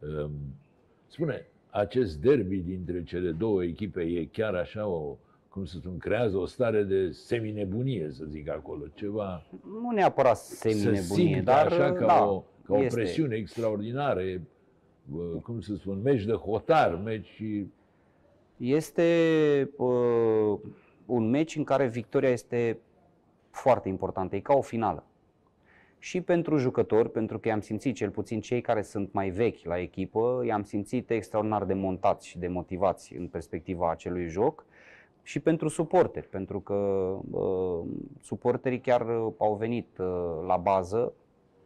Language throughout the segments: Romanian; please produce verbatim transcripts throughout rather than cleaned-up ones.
Spune, acest derby dintre cele două echipe e chiar așa o, cum să spun, creează o stare de seminebunie, să zic acolo, ceva... Nu neapărat seminebunie, dar așa ca, da, o, ca o este. presiune extraordinară, cum să spun, meci de hotar, meci... Este uh, un meci în care victoria este foarte importantă, e ca o finală. Și pentru jucători, pentru că i-am simțit, cel puțin cei care sunt mai vechi la echipă, i-am simțit extraordinar de montați și de motivați în perspectiva acelui joc. Și pentru suporteri, pentru că uh, suporterii chiar au venit uh, la bază,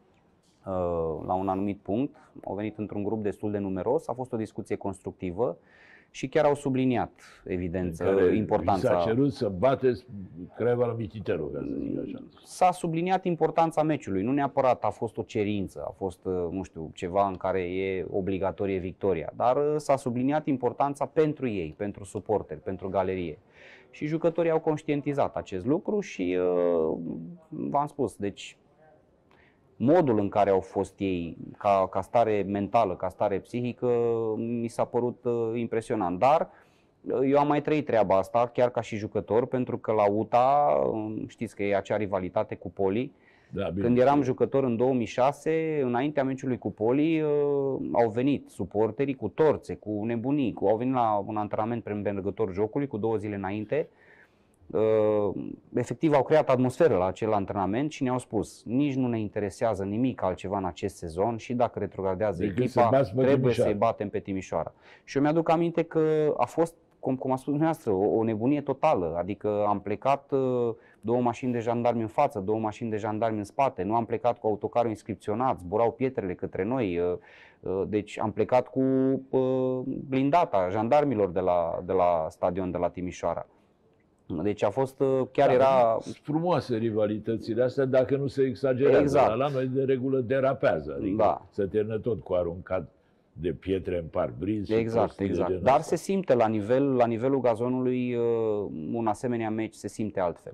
uh, la un anumit punct, au venit într-un grup destul de numeros, a fost o discuție constructivă și chiar au subliniat, evident, importanța... S-a cerut să bateți Craiova la Mititelu, ca să zic așa. S-a subliniat importanța meciului, nu neapărat a fost o cerință, a fost, nu știu, ceva în care e obligatorie victoria, dar s-a subliniat importanța pentru ei, pentru suporteri, pentru galerie. Și jucătorii au conștientizat acest lucru și v-am spus, deci modul în care au fost ei, ca, ca stare mentală, ca stare psihică, mi s-a părut impresionant. Dar eu am mai trăit treaba asta, chiar ca și jucător, pentru că la U T A, știți că e acea rivalitate cu Poli. Da, când eram jucător în două mii șase, înaintea meciului cu Poli, au venit suporterii cu torțe, cu nebunii, cu, au venit la un antrenament premergător jocului cu două zile înainte. Uh, efectiv au creat atmosferă la acel antrenament și ne-au spus: nici nu ne interesează nimic altceva în acest sezon și dacă retrogradează decât echipa, trebuie să-i batem pe Timișoara. Și eu mi-aduc aminte că a fost, cum, cum a spus dumneavoastră, o, o nebunie totală. Adică am plecat uh, două mașini de jandarmi în față, două mașini de jandarmi în spate, nu am plecat cu autocarul inscripționat, zburau pietrele către noi, uh, uh, deci am plecat cu uh, blindata jandarmilor de la, de la stadion de la Timișoara. Deci a fost, chiar da, era... frumoase rivalitățile astea, dacă nu se exagerează. Exact. La noi de regulă derapează, adică da. se termină tot cu aruncat de pietre în parbriz. Exact, exact. Dar asta. Se simte la, nivel, la nivelul gazonului un asemenea meci, se simte altfel.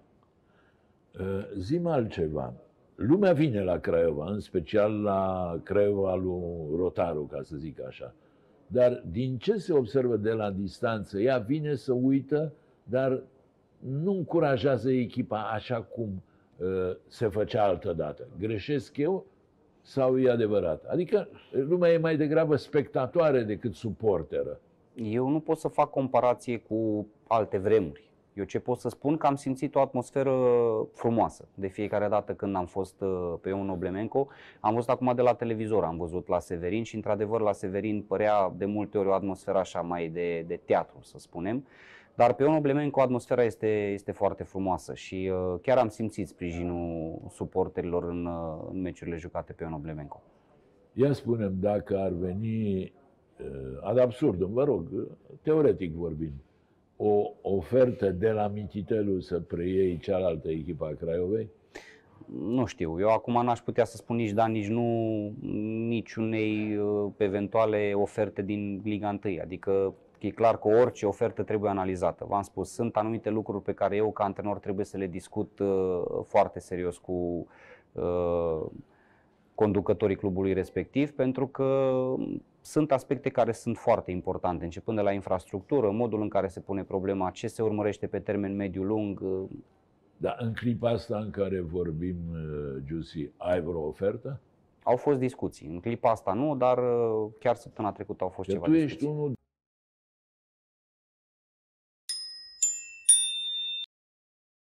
Zi-mi altceva. Lumea vine la Craiova, în special la Craiova lui Rotaru, ca să zic așa. Dar din ce se observă de la distanță, ea vine să uită, dar nu încurajează echipa așa cum uh, se făcea altădată. Greșesc eu sau e adevărat? Adică lumea e mai degrabă spectatoare decât suporteră. Eu nu pot să fac comparație cu alte vremuri. Eu ce pot să spun, că am simțit o atmosferă frumoasă de fiecare dată când am fost uh, pe Ion Oblemenco. Am văzut acum de la televizor, am văzut la Severin și într-adevăr la Severin părea de multe ori o atmosferă așa mai de, de teatru, să spunem. Dar pe Ion Oblemenco atmosfera este, este foarte frumoasă și uh, chiar am simțit sprijinul suporterilor în, uh, în meciurile jucate pe Ion Oblemenco. Ia spune-mi, dacă ar veni, uh, ad absurdum, vă rog, teoretic vorbind, o ofertă de la Mititelu să preiei cealaltă echipă a Craiovei? Nu știu, eu acum n-aș putea să spun nici da, nici nu, niciunei uh, eventuale oferte din Liga unu, adică e clar că orice ofertă trebuie analizată. V-am spus, sunt anumite lucruri pe care eu ca antrenor trebuie să le discut uh, foarte serios cu uh, conducătorii clubului respectiv, pentru că sunt aspecte care sunt foarte importante, începând de la infrastructură, modul în care se pune problema, ce se urmărește pe termen mediu-lung. Uh. Da, în clipa asta în care vorbim, Giussi, ai vreo ofertă? Au fost discuții. În clipa asta nu, dar chiar săptămâna trecută au fost că ceva tu discuții. Ești unul